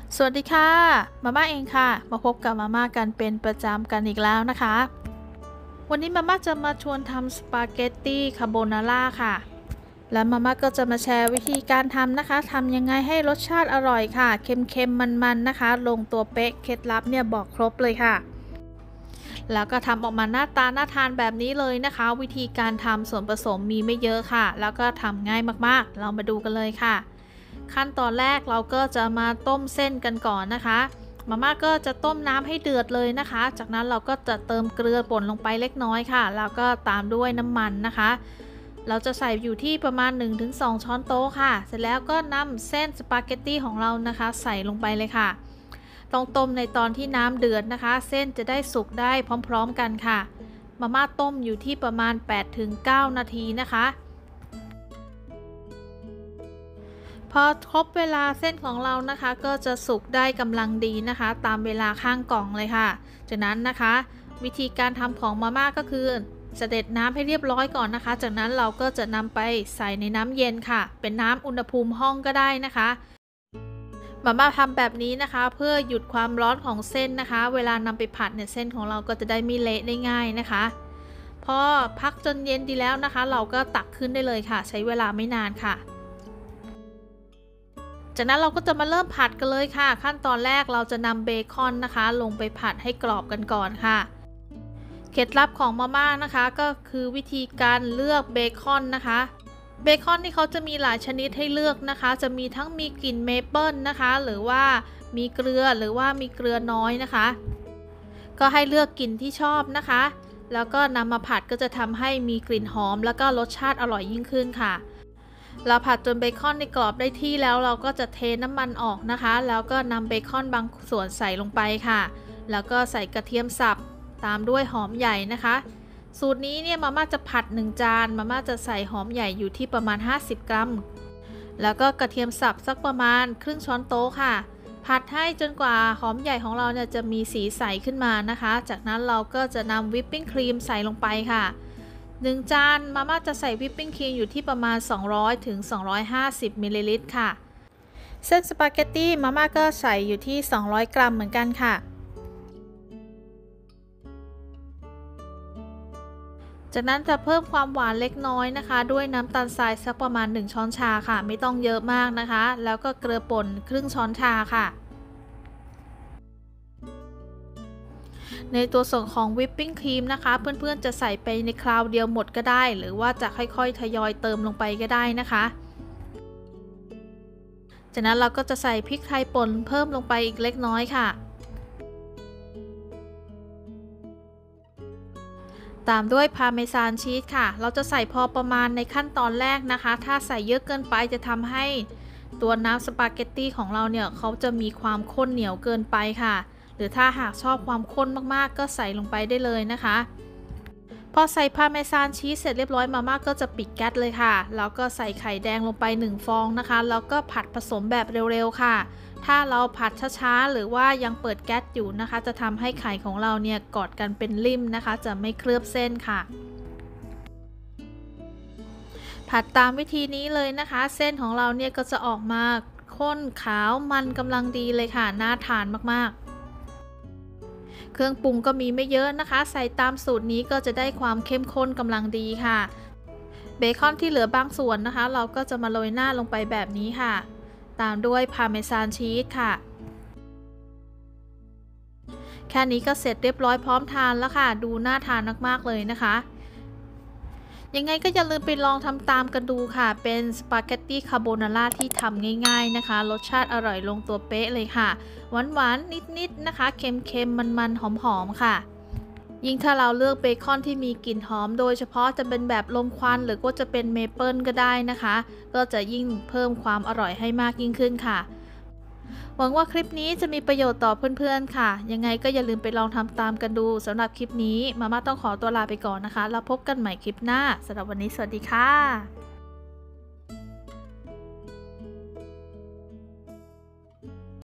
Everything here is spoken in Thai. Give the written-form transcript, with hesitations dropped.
สวัสดีค่ะมาม่าเองค่ะมาพบกับมาม่ากันเป็นประจำกันอีกแล้วนะคะวันนี้มาม่าจะมาชวนทำสปาเกตตี้คาโบนาร่าค่ะแล้วมาม่าก็จะมาแชร์วิธีการทำนะคะทำยังไงให้รสชาติอร่อยค่ะเค็มๆมันๆนะคะลงตัวเป๊ะเคล็ดลับเนี่ยบอกครบเลยค่ะแล้วก็ทำออกมาหน้าตาน่าทานแบบนี้เลยนะคะวิธีการทำส่วนผสมมีไม่เยอะค่ะแล้วก็ทำง่ายมากๆเรามาดูกันเลยค่ะขั้นตอนแรกเราก็จะมาต้มเส้นกันก่อนนะคะมาม่าก็จะต้มน้ำให้เดือดเลยนะคะจากนั้นเราก็จะเติมเกลือป่นลงไปเล็กน้อยค่ะแล้วก็ตามด้วยน้ำมันนะคะเราจะใส่อยู่ที่ประมาณ 1-2 ช้อนโต๊ะค่ะเสร็จแล้วก็นำเส้นสปาเกตตี้ของเรานะคะใส่ลงไปเลยค่ะต้องต้มในตอนที่น้ำเดือดนะคะเส้นจะได้สุกได้พร้อมๆกันค่ะมาม่าต้มอยู่ที่ประมาณ 8-9 นาทีนะคะพอครบเวลาเส้นของเรานะคะก็จะสุกได้กำลังดีนะคะตามเวลาข้างกล่องเลยค่ะจากนั้นนะคะวิธีการทำของมาม่าก็คือเสด็จน้ำให้เรียบร้อยก่อนนะคะจากนั้นเราก็จะนำไปใส่ในน้ำเย็นค่ะเป็นน้ำอุณหภูมิห้องก็ได้นะคะมาม่าทำแบบนี้นะคะเพื่อหยุดความร้อนของเส้นนะคะเวลานำไปผัดเนี่ยเส้นของเราก็จะได้ไม่เละได้ง่ายนะคะพอพักจนเย็นดีแล้วนะคะเราก็ตักขึ้นได้เลยค่ะใช้เวลาไม่นานค่ะจากนั้นเราก็จะมาเริ่มผัดกันเลยค่ะขั้นตอนแรกเราจะนำเบคอนนะคะลงไปผัดให้กรอบกันก่อนค่ะเคล็ดลับของมาม่านะคะก็คือวิธีการเลือกเบคอนนะคะเบคอนที่เขาจะมีหลายชนิดให้เลือกนะคะจะมีทั้งมีกลิ่นเมเปิลนะคะหรือว่ามีเกลือหรือว่ามีเกลือน้อยนะคะก็ให้เลือกกลิ่นที่ชอบนะคะแล้วก็นำมาผัดก็จะทำให้มีกลิ่นหอมแล้วก็รสชาติอร่อยยิ่งขึ้นค่ะเราผัดจนเบคอนในกรอบได้ที่แล้วเราก็จะเทน้ำมันออกนะคะแล้วก็นำเบคอนบางส่วนใส่ลงไปค่ะแล้วก็ใส่กระเทียมสับตามด้วยหอมใหญ่นะคะสูตรนี้เนี่ยมาม่าจะผัด1 จานมาม่าจะใส่หอมใหญ่อยู่ที่ประมาณ50 กรัมแล้วก็กระเทียมสับสักประมาณครึ่งช้อนโต๊ะค่ะผัดให้จนกว่าหอมใหญ่ของเราเนี่ยจะมีสีใสขึ้นมานะคะจากนั้นเราก็จะนำวิปปิ้งครีมใส่ลงไปค่ะ1 จานมาม่าจะใส่วิปปิ้งครีมอยู่ที่ประมาณ200-250 มิลลิลิตรค่ะเส้นสปาเกตตี้มาม่าก็ใส่อยู่ที่200 กรัมเหมือนกันค่ะจากนั้นจะเพิ่มความหวานเล็กน้อยนะคะด้วยน้ำตาลทรายสักประมาณ1 ช้อนชาค่ะไม่ต้องเยอะมากนะคะแล้วก็เกลือป่นครึ่งช้อนชาค่ะในตัวส่วนของวิปปิ้งครีมนะคะเพื่อนๆจะใส่ไปในคราวเดียวหมดก็ได้หรือว่าจะค่อยๆทยอยเติมลงไปก็ได้นะคะจากนั้นเราก็จะใส่พริกไทยป่นเพิ่มลงไปอีกเล็กน้อยค่ะตามด้วยพาร์เมซานชีสค่ะเราจะใส่พอประมาณในขั้นตอนแรกนะคะถ้าใส่เยอะเกินไปจะทำให้ตัวน้ำสปาเกตตี้ของเราเนี่ยเขาจะมีความข้นเหนียวเกินไปค่ะหรือถ้าหากชอบความข้นมากๆก็ใส่ลงไปได้เลยนะคะพอใส่พาร์เมซานชีสเสร็จเรียบร้อยมาม่าก็จะปิดแก๊สเลยค่ะแล้วก็ใส่ไข่แดงลงไป1 ฟองนะคะแล้วก็ผัดผสมแบบเร็วๆค่ะถ้าเราผัดช้าๆหรือว่ายังเปิดแก๊สอยู่นะคะจะทำให้ไข่ของเราเนี่ยกอดกันเป็นริ่มนะคะจะไม่เคลือบเส้นค่ะผัดตามวิธีนี้เลยนะคะเส้นของเราเนี่ยก็จะออกมาข้นขาวมันกำลังดีเลยค่ะน่าทานมากๆเครื่องปรุงก็มีไม่เยอะนะคะใส่ตามสูตรนี้ก็จะได้ความเข้มข้นกำลังดีค่ะเบคอนที่เหลือบางส่วนนะคะเราก็จะมาโรยหน้าลงไปแบบนี้ค่ะตามด้วยพาร์เมซานชีสค่ะแค่นี้ก็เสร็จเรียบร้อยพร้อมทานแล้วค่ะดูน่าทานมากๆเลยนะคะยังไงก็อย่าลืมไปลองทำตามกันดูค่ะเป็นสปาเกตตี้คาโบนาร่าที่ทำง่ายๆนะคะรสชาติอร่อยลงตัวเป๊ะเลยค่ะหวานๆนิดๆนะคะเค็มๆมันๆหอมๆค่ะยิ่งถ้าเราเลือกเบคอนที่มีกลิ่นหอมโดยเฉพาะจะเป็นแบบลมควันหรือก็จะเป็นเมเปิลก็ได้นะคะก็จะยิ่งเพิ่มความอร่อยให้มากยิ่งขึ้นค่ะหวังว่าคลิปนี้จะมีประโยชน์ต่อเพื่อนๆค่ะยังไงก็อย่าลืมไปลองทำตามกันดูสำหรับคลิปนี้มาม่าต้องขอตัวลาไปก่อนนะคะแล้วพบกันใหม่คลิปหน้าสำหรับวันนี้สวัสดีค่ะ